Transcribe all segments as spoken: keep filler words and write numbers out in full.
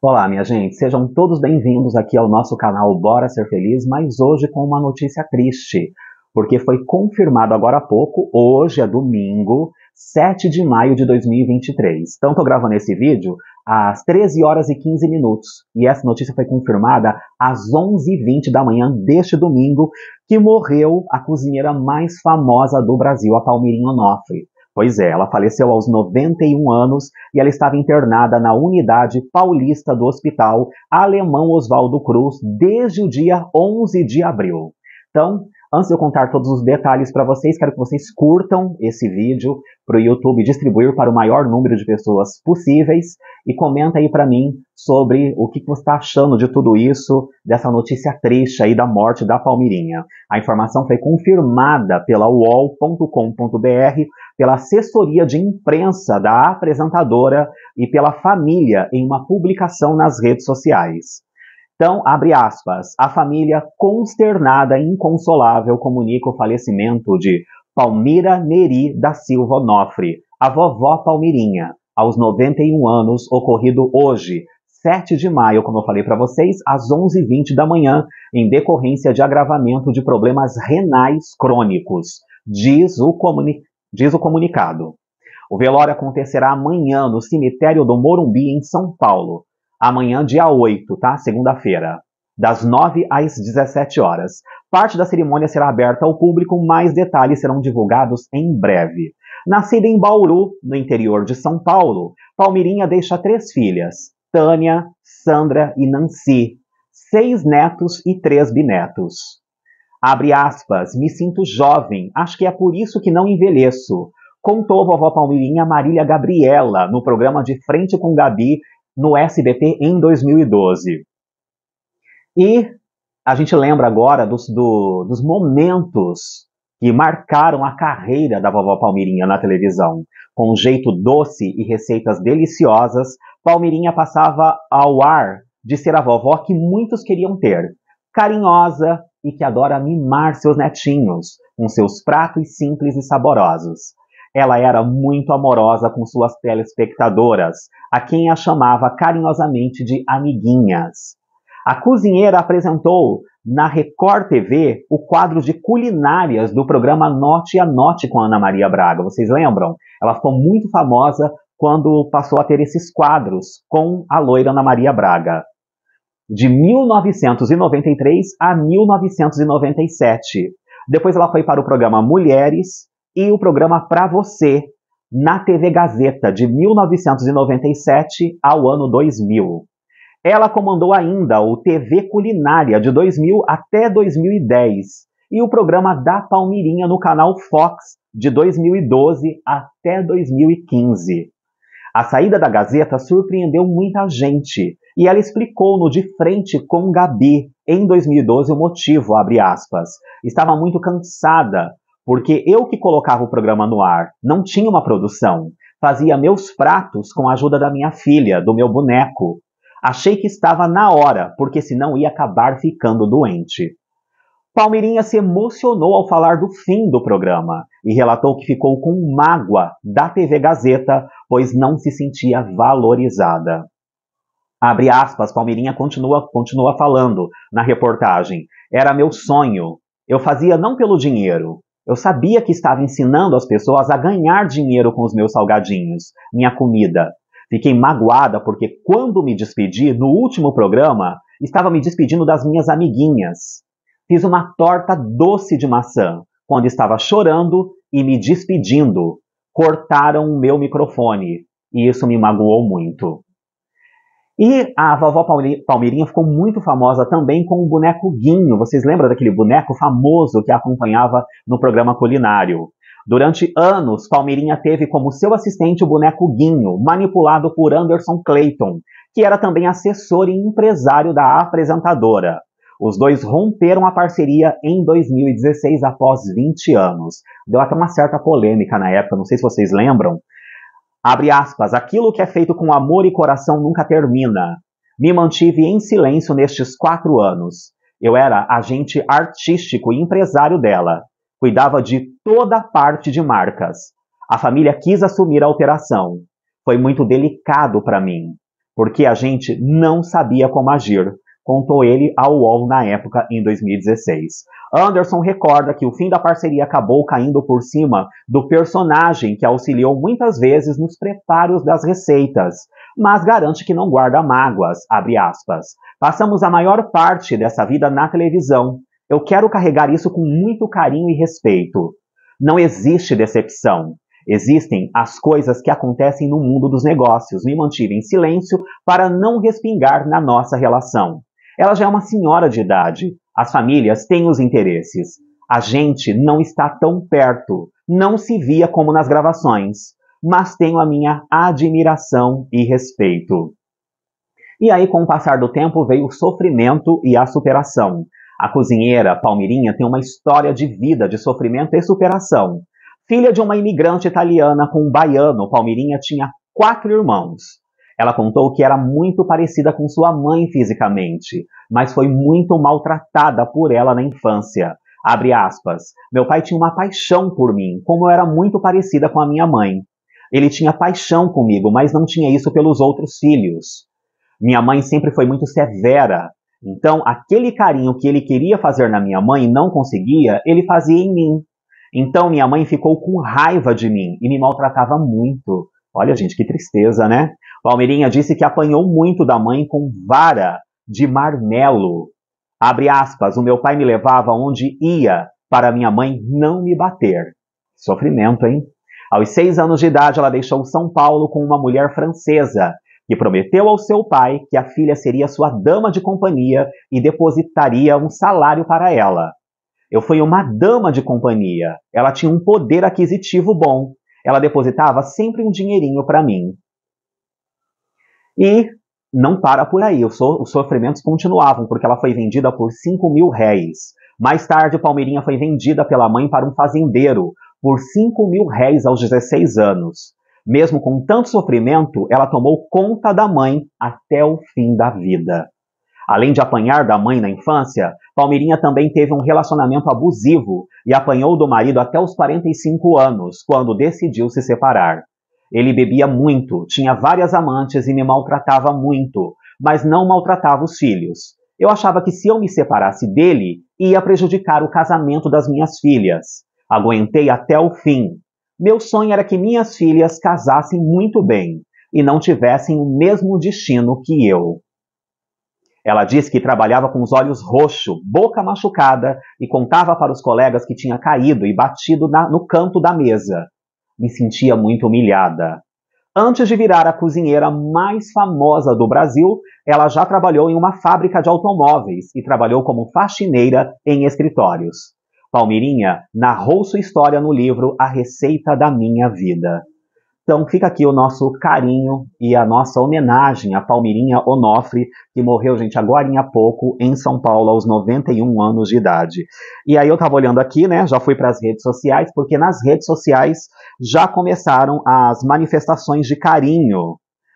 Olá, minha gente, sejam todos bem-vindos aqui ao nosso canal Bora Ser Feliz, mas hoje com uma notícia triste, porque foi confirmado agora há pouco, hoje é domingo, sete de maio de dois mil e vinte e três. Então, estou gravando esse vídeo às treze horas e quinze minutos, e essa notícia foi confirmada às onze e vinte da manhã deste domingo, que morreu a cozinheira mais famosa do Brasil, a Palmirinha Onofre. Pois é, ela faleceu aos noventa e um anos e ela estava internada na unidade paulista do Hospital Alemão Oswaldo Cruz desde o dia onze de abril. Então, antes de eu contar todos os detalhes para vocês, quero que vocês curtam esse vídeo para o YouTube distribuir para o maior número de pessoas possíveis e comenta aí para mim sobre o que você está achando de tudo isso, dessa notícia triste aí da morte da Palmirinha. A informação foi confirmada pela U O L ponto com ponto B R, pela assessoria de imprensa da apresentadora e pela família em uma publicação nas redes sociais. Então, abre aspas, a família consternada e inconsolável comunica o falecimento de Palmira Neri da Silva Onofre, a vovó Palmirinha, aos noventa e um anos, ocorrido hoje, sete de maio, como eu falei para vocês, às onze e vinte da manhã, em decorrência de agravamento de problemas renais crônicos, diz o, comuni diz o comunicado. O velório acontecerá amanhã no cemitério do Morumbi, em São Paulo. Amanhã, dia oito, tá? Segunda-feira, das nove às dezessete horas. Parte da cerimônia será aberta ao público, mais detalhes serão divulgados em breve. Nascida em Bauru, no interior de São Paulo, Palmirinha deixa três filhas, Tânia, Sandra e Nancy, seis netos e três bisnetos. Abre aspas, me sinto jovem, acho que é por isso que não envelheço, contou vovó Palmirinha Marília Gabriela no programa De Frente com Gabi, no S B T em dois mil e doze. E a gente lembra agora dos, do, dos momentos que marcaram a carreira da vovó Palmirinha na televisão. Com um jeito doce e receitas deliciosas, Palmirinha passava ao ar de ser a vovó que muitos queriam ter. Carinhosa e que adora mimar seus netinhos, com seus pratos simples e saborosos. Ela era muito amorosa com suas telespectadoras, a quem a chamava carinhosamente de amiguinhas. A cozinheira apresentou na Record T V o quadro de culinárias do programa Note a Note com a Ana Maria Braga. Vocês lembram? Ela ficou muito famosa quando passou a ter esses quadros com a loira Ana Maria Braga. De mil novecentos e noventa e três a mil novecentos e noventa e sete. Depois ela foi para o programa Mulheres e o programa Pra Você, na T V Gazeta, de mil novecentos e noventa e sete ao ano dois mil. Ela comandou ainda o T V Culinária, de dois mil até dois mil e dez, e o programa da Palmirinha no canal Fox, de dois mil e doze até dois mil e quinze. A saída da Gazeta surpreendeu muita gente, e ela explicou no De Frente com Gabi, em dois mil e doze, o motivo, abre aspas. Estava muito cansada, porque eu que colocava o programa no ar, não tinha uma produção. Fazia meus pratos com a ajuda da minha filha, do meu boneco. Achei que estava na hora, porque senão ia acabar ficando doente. Palmirinha se emocionou ao falar do fim do programa e relatou que ficou com mágoa da T V Gazeta, pois não se sentia valorizada. Abre aspas, Palmirinha continua, continua falando na reportagem. Era meu sonho. Eu fazia não pelo dinheiro. Eu sabia que estava ensinando as pessoas a ganhar dinheiro com os meus salgadinhos, minha comida. Fiquei magoada porque quando me despedi, no último programa, estava me despedindo das minhas amiguinhas. Fiz uma torta doce de maçã, quando estava chorando e me despedindo. Cortaram o meu microfone, e isso me magoou muito. E a vovó Palmirinha ficou muito famosa também com o boneco Guinho. Vocês lembram daquele boneco famoso que a acompanhava no programa culinário? Durante anos, Palmirinha teve como seu assistente o boneco Guinho, manipulado por Anderson Clayton, que era também assessor e empresário da apresentadora. Os dois romperam a parceria em dois mil e dezesseis, após vinte anos. Deu até uma certa polêmica na época, não sei se vocês lembram. Abre aspas, aquilo que é feito com amor e coração nunca termina. Me mantive em silêncio nestes quatro anos. Eu era agente artístico e empresário dela. Cuidava de toda a parte de marcas. A família quis assumir a operação. Foi muito delicado para mim. porque a gente não sabia como agir, contou ele ao U O L na época, em dois mil e dezesseis. Anderson recorda que o fim da parceria acabou caindo por cima do personagem que auxiliou muitas vezes nos preparos das receitas, mas garante que não guarda mágoas, abre aspas. Passamos a maior parte dessa vida na televisão. Eu quero carregar isso com muito carinho e respeito. Não existe decepção. Existem as coisas que acontecem no mundo dos negócios. Me mantive em silêncio para não respingar na nossa relação. Ela já é uma senhora de idade. As famílias têm os interesses. A gente não está tão perto. Não se via como nas gravações. Mas tenho a minha admiração e respeito. E aí, com o passar do tempo, veio o sofrimento e a superação. A cozinheira Palmirinha tem uma história de vida, de sofrimento e superação. Filha de uma imigrante italiana com um baiano, Palmirinha tinha quatro irmãos. Ela contou que era muito parecida com sua mãe fisicamente, mas foi muito maltratada por ela na infância. Abre aspas. Meu pai tinha uma paixão por mim, como eu era muito parecida com a minha mãe. Ele tinha paixão comigo, mas não tinha isso pelos outros filhos. Minha mãe sempre foi muito severa. Então, aquele carinho que ele queria fazer na minha mãe e não conseguia, ele fazia em mim. Então, minha mãe ficou com raiva de mim e me maltratava muito. Olha, gente, que tristeza, né? Palmirinha disse que apanhou muito da mãe com vara de marmelo. Abre aspas, o meu pai me levava onde ia para minha mãe não me bater. Sofrimento, hein? Aos seis anos de idade, ela deixou São Paulo com uma mulher francesa, que prometeu ao seu pai que a filha seria sua dama de companhia e depositaria um salário para ela. Eu fui uma dama de companhia. Ela tinha um poder aquisitivo bom. Ela depositava sempre um dinheirinho para mim. E não para por aí. Os sofrimentos continuavam, porque ela foi vendida por cinco mil réis. Mais tarde, Palmirinha foi vendida pela mãe para um fazendeiro por cinco mil réis aos dezesseis anos. Mesmo com tanto sofrimento, ela tomou conta da mãe até o fim da vida. Além de apanhar da mãe na infância, Palmirinha também teve um relacionamento abusivo e apanhou do marido até os quarenta e cinco anos, quando decidiu se separar. Ele bebia muito, tinha várias amantes e me maltratava muito, mas não maltratava os filhos. Eu achava que se eu me separasse dele, ia prejudicar o casamento das minhas filhas. Aguentei até o fim. Meu sonho era que minhas filhas casassem muito bem e não tivessem o mesmo destino que eu. Ela disse que trabalhava com os olhos roxos, boca machucada e contava para os colegas que tinha caído e batido na, no canto da mesa. Me sentia muito humilhada. Antes de virar a cozinheira mais famosa do Brasil, ela já trabalhou em uma fábrica de automóveis e trabalhou como faxineira em escritórios. Palmirinha narrou sua história no livro A Receita da Minha Vida. Então fica aqui o nosso carinho e a nossa homenagem a Palmirinha Onofre, que morreu, gente, agora há pouco, em São Paulo, aos noventa e um anos de idade. E aí eu estava olhando aqui, né, já fui para as redes sociais, porque nas redes sociais já começaram as manifestações de carinho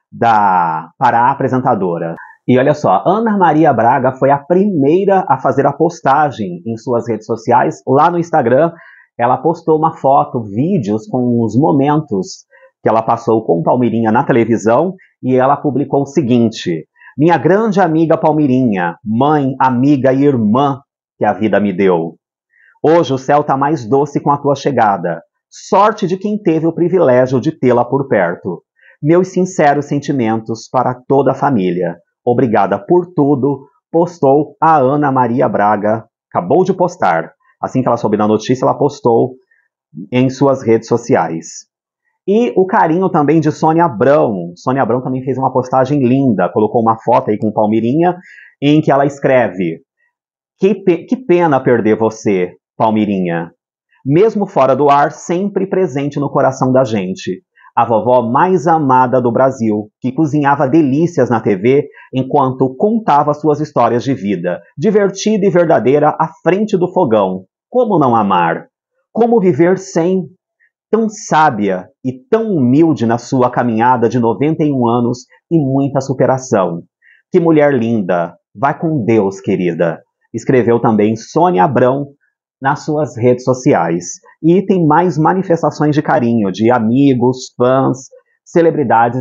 da, para a apresentadora. E olha só, Ana Maria Braga foi a primeira a fazer a postagem em suas redes sociais. Lá no Instagram, ela postou uma foto, vídeos com os momentos que ela passou com Palmirinha na televisão, e ela publicou o seguinte: minha grande amiga Palmirinha, mãe, amiga e irmã que a vida me deu. Hoje o céu está mais doce com a tua chegada. Sorte de quem teve o privilégio de tê-la por perto. Meus sinceros sentimentos para toda a família. Obrigada por tudo, postou a Ana Maria Braga, acabou de postar. Assim que ela soube da notícia, ela postou em suas redes sociais. E o carinho também de Sônia Abrão. Sônia Abrão também fez uma postagem linda, colocou uma foto aí com Palmirinha, em que ela escreve: que, pe que pena perder você, Palmirinha. Mesmo fora do ar, sempre presente no coração da gente. A vovó mais amada do Brasil, que cozinhava delícias na T V enquanto contava suas histórias de vida, divertida e verdadeira à frente do fogão. Como não amar? Como viver sem? Tão sábia e tão humilde na sua caminhada de noventa e um anos e muita superação. Que mulher linda! Vai com Deus, querida! Escreveu também Sônia Abrão nas suas redes sociais. E tem mais manifestações de carinho de amigos, fãs, celebridades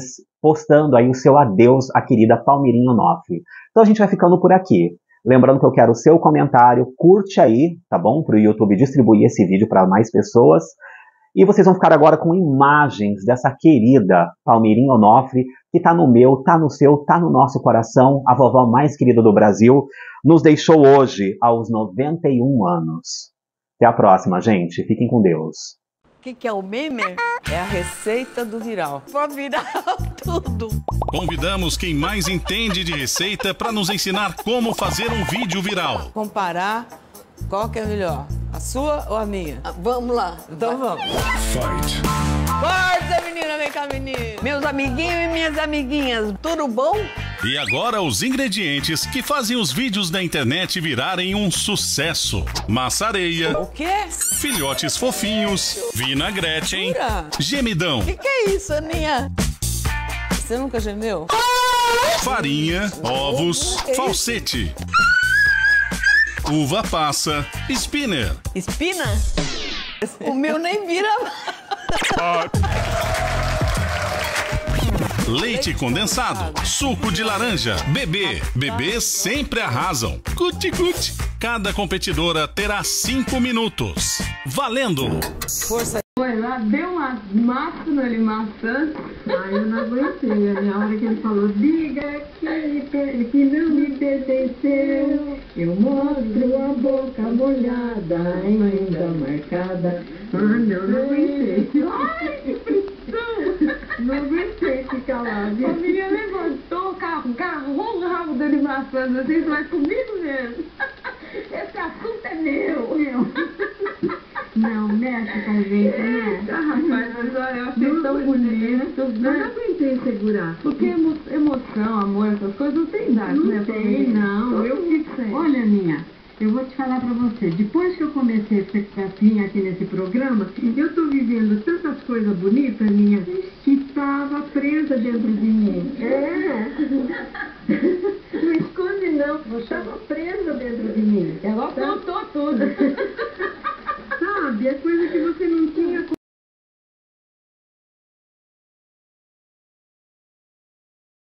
postando aí o seu adeus à querida Palmeirinha Onofre. Então a gente vai ficando por aqui. Lembrando que eu quero o seu comentário, curte aí, tá bom? Para o YouTube distribuir esse vídeo para mais pessoas. E vocês vão ficar agora com imagens dessa querida Palmeirinha Onofre, que tá no meu, tá no seu, tá no nosso coração, a vovó mais querida do Brasil, nos deixou hoje aos noventa e um anos. Até a próxima, gente. Fiquem com Deus. O que, que é o meme? É a receita do viral. Vou virar tudo. Convidamos quem mais entende de receita para nos ensinar como fazer um vídeo viral. Comparar qual que é melhor, a sua ou a minha? Ah, vamos lá. Então vamos. Fight. Força, menina, vem cá, menina. Meus amiguinhos e minhas amiguinhas, tudo bom? E agora os ingredientes que fazem os vídeos da internet virarem um sucesso. Maçareia. O quê? Filhotes fofinhos. Vinagrete, hein? Jura? Gemidão. O que, que é isso, Aninha? Você nunca gemeu? Farinha. Ovos. Falsete. Uva passa. Spinner. Espina? O meu nem vira. Leite condensado, suco de laranja, bebê. Bebês sempre arrasam. Cuti-cuti. Cada competidora terá cinco minutos. Valendo! Força. Foi lá, deu uma massa nele, maçã. Aí eu não aguentei. A minha hora que ele falou, diga que, que não me pertenceu. Eu mostro a boca molhada, ainda marcada. Ah, não, não aguentei. Ai, que pressão! Não aguentei ficar lá. A menina levantou, agarrou o rabo dele maçã, assim, mas comigo mesmo. Esse assunto é meu. meu. Não, mexe com a gente, né? Ah, rapaz, mas olha, eu achei não, tão bonito. Né? Não aguentei segurar. Porque emo emoção, amor, essas coisas não tem idade, não né? Tem, não. Eu fico sem. Olha, minha, eu vou te falar pra você. Depois que eu comecei a ficar assim aqui nesse programa, eu tô vivendo tantas coisas bonitas, minha, que tava presa dentro de mim. É. Não esconde, não. Eu tava presa dentro de mim. Ela contou tudo. Sabe, é coisa que você